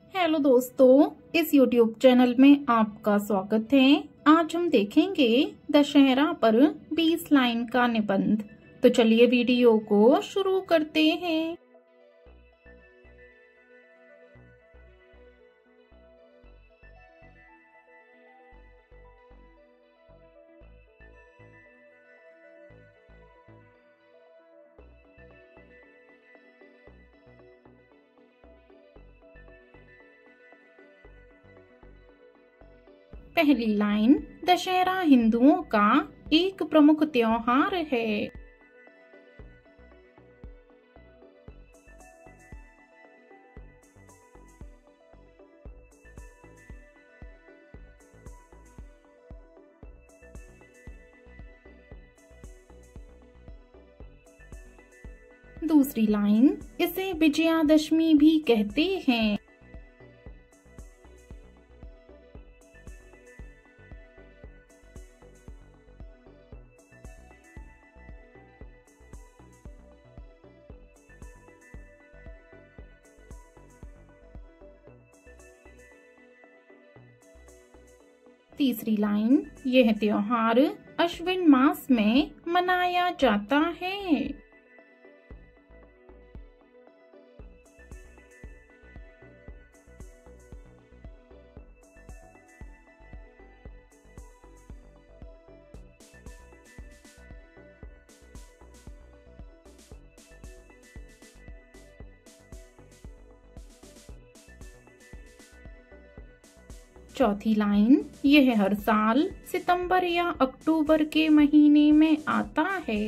Hello दोस्तों, इस YouTube channel में आपका स्वागत है। आज हम देखेंगे दशहरा पर 20 लाइन का निबंध। तो चलिए वीडियो को शुरू करते हैं। पहली लाइन, दशहरा हिंदुओं का एक प्रमुख त्योहार है। दूसरी लाइन, इसे विजयादशमी भी कहते हैं। तीसरी लाइन, यह त्योहार अश्विन मास में मनाया जाता है। चौथी लाइन, यह हर साल सितंबर या अक्टूबर के महीने में आता है।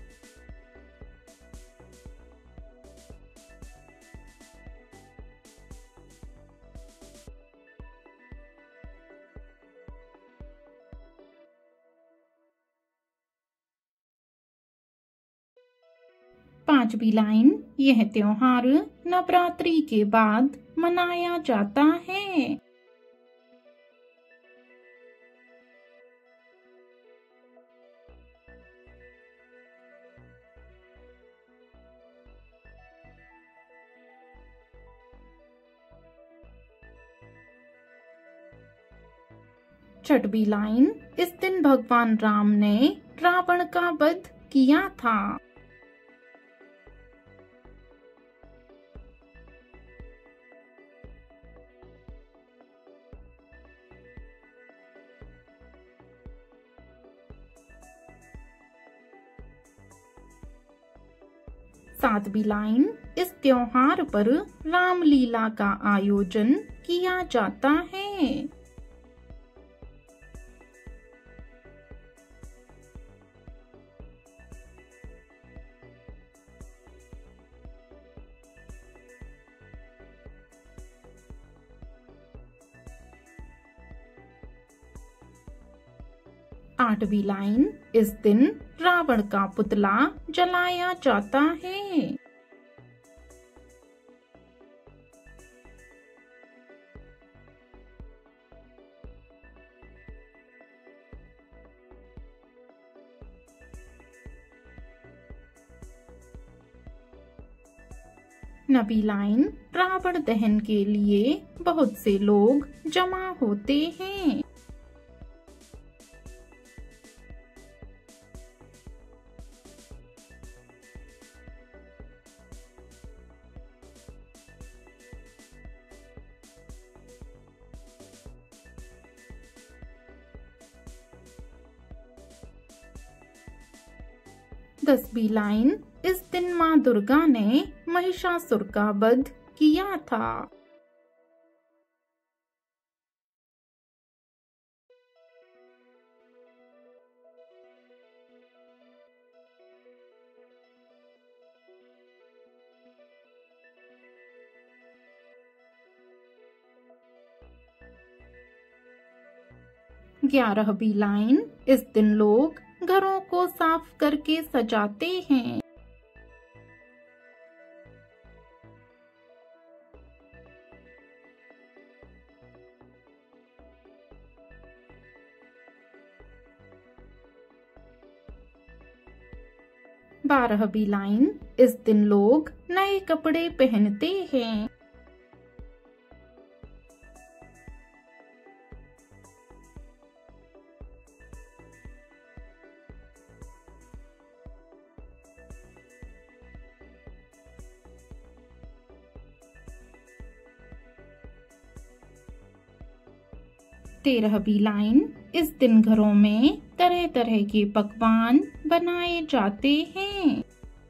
पांचवी लाइन, यह त्योहार नवरात्रि के बाद मनाया जाता है। छठवीं लाइन, इस दिन भगवान राम ने रावण का वध किया था। सातवीं लाइन, इस त्योहार पर रामलीला का आयोजन किया जाता है। आठवीं लाइन, इस दिन रावण का पुतला जलाया जाता है। नवीं लाइन, रावण दहन के लिए बहुत से लोग जमा होते हैं। दसवीं लाइन, इस दिन माँ दुर्गा ने महिषासुर का वध किया था। ग्यारहवीं लाइन, इस दिन लोग घरों को साफ करके सजाते हैं। बारहवीं लाइन, इस दिन लोग नए कपड़े पहनते हैं। 13वीं लाइन, इस दिन घरों में तरह तरह के पकवान बनाए जाते हैं।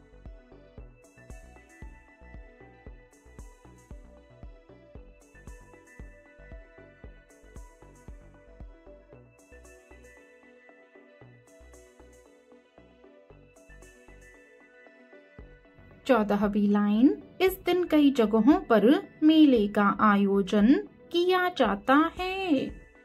14वीं लाइन, इस दिन कई जगहों पर मेले का आयोजन किया जाता है।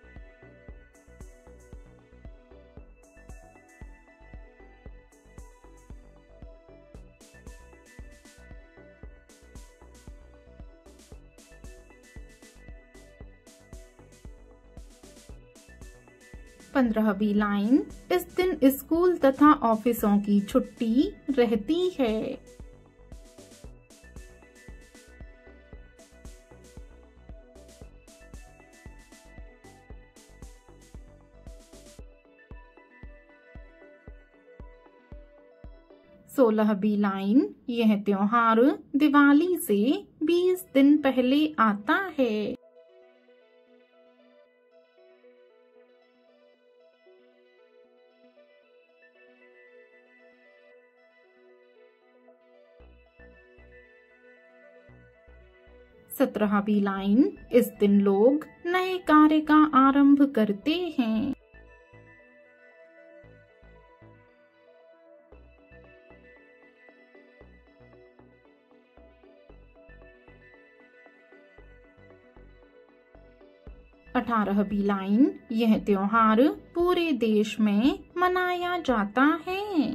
15वीं लाइन, इस दिन स्कूल तथा ऑफिसों की छुट्टी रहती है। 16वीं लाइन, यह त्योहार दिवाली से 20 दिन पहले आता है। 17वीं लाइन, इस दिन लोग नए कार्य का आरंभ करते हैं। 18वीं लाइन, यह त्योहार पूरे देश में मनाया जाता है।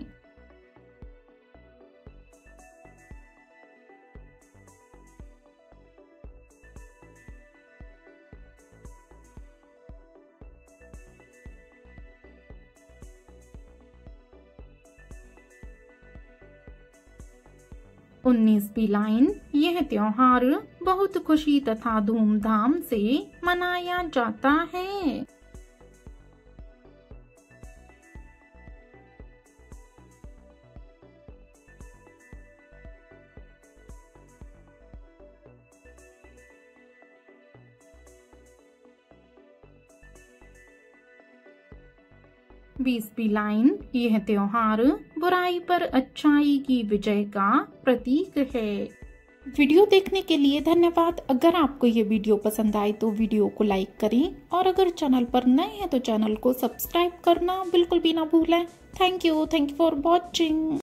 19वीं लाइन, यह त्योहार बहुत खुशी तथा धूमधाम से मनाया जाता है। 20वीं लाइन, यह त्योहार बुराई पर अच्छाई की विजय का प्रतीक है। वीडियो देखने के लिए धन्यवाद। अगर आपको ये वीडियो पसंद आए तो वीडियो को लाइक करें और अगर चैनल पर नए हैं तो चैनल को सब्सक्राइब करना बिल्कुल भी ना भूलें। Thank you for watching.